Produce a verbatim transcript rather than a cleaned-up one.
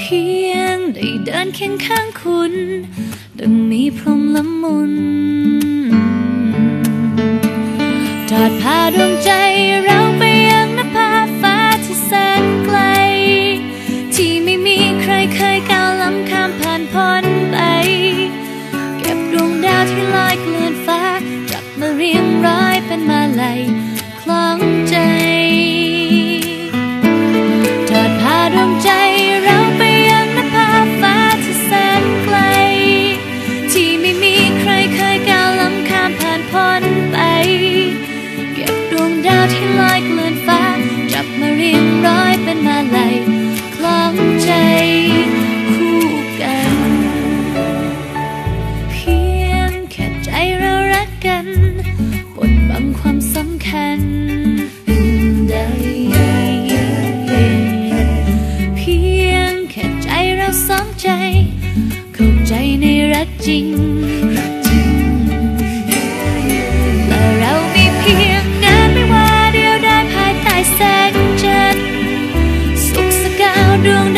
พียงได้เดินเคียงข้างคุณดังมีพรหมละมุนจอดพาดวงใจเราไปยังนภาฟ้าที่แสนไกลที่ไม่มีใครเคยก้าวล้ำข้ามผ่านพ้นไปเก็บดวงดาวที่ลอยเกลื่อนฟ้าจับมาเรียงร้อยเป็นมาลัยคล้องใจจอดพาดวงใจเราไปยังนภาฟ้าที่แสนไกลที่ไม่มีใครเคยก้าวล้ำข้ามผ่านพ้นไปเก็บดวงดาวที่ลอยเกลื่อนฟ้าจับมาเรียงร้อยเป็นมาลัยคล้องใจคู่กันเพียงแค่ใจเรารักกันบดบังความสำคัญได้เพียงแค่ใจเราสองใจเข้าใจในรักจริงและเรามีเพียงเดินไม่ว่าเดียวดายภายใต้แสงจันทร์สุขสกาวดวง